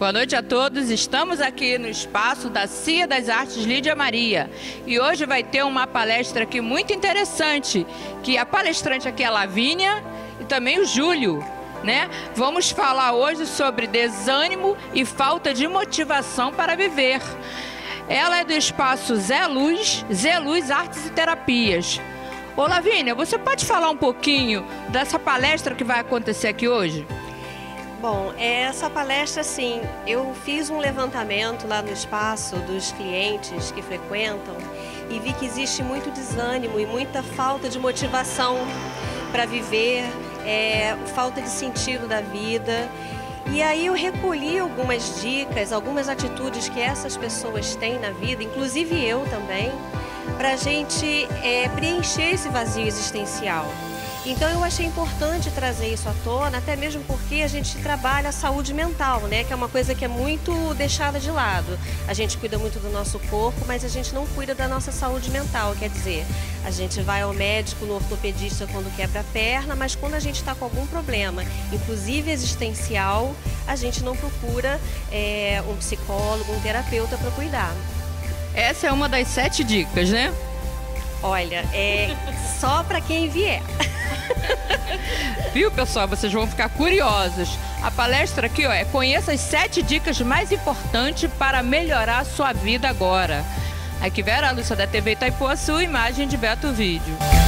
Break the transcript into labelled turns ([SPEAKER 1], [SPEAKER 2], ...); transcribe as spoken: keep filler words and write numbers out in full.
[SPEAKER 1] Boa noite a todos, estamos aqui no espaço da C I A das Artes Lídia Maria e hoje vai ter uma palestra aqui muito interessante, que a palestrante aqui é a Lavínia e também o Júlio, né? Vamos falar hoje sobre desânimo e falta de motivação para viver. Ela é do espaço Zé Luz, Zé Luz Artes e Terapias. Ô Lavínia, você pode falar um pouquinho dessa palestra que vai acontecer aqui hoje?
[SPEAKER 2] Bom, essa palestra, assim, eu fiz um levantamento lá no espaço dos clientes que frequentam e vi que existe muito desânimo e muita falta de motivação para viver, é, falta de sentido da vida. E aí eu recolhi algumas dicas, algumas atitudes que essas pessoas têm na vida, inclusive eu também, para a gente é, preencher esse vazio existencial. Então eu achei importante trazer isso à tona, até mesmo porque a gente trabalha a saúde mental, né? Que é uma coisa que é muito deixada de lado. A gente cuida muito do nosso corpo, mas a gente não cuida da nossa saúde mental. Quer dizer, a gente vai ao médico, no ortopedista quando quebra a perna, mas quando a gente está com algum problema, inclusive existencial, a gente não procura é, um psicólogo, um terapeuta para cuidar.
[SPEAKER 1] Essa é uma das sete dicas, né?
[SPEAKER 2] Olha, é só para quem vier.
[SPEAKER 1] Viu, pessoal? Vocês vão ficar curiosos. A palestra aqui, ó, é conheça as sete dicas mais importantes para melhorar a sua vida agora. Aqui Vera Lúcia da T V Itaipuaçu, imagem de Beto Vídeo.